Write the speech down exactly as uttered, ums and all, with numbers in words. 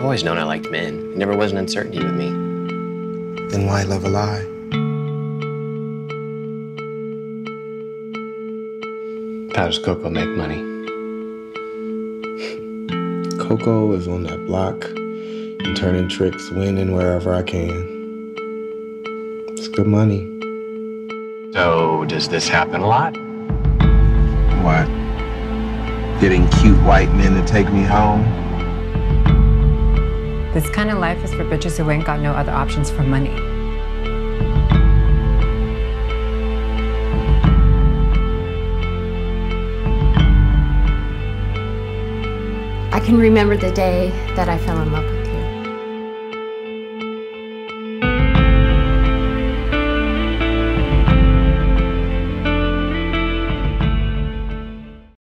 I've always known I liked men. It never was an uncertainty with me. Then why love a lie? How does Coco make money? Coco is on that block and turning tricks, winning wherever I can. It's good money. So, does this happen a lot? What? Getting cute white men to take me home? This kind of life is for bitches who ain't got no other options for money. I can remember the day that I fell in love with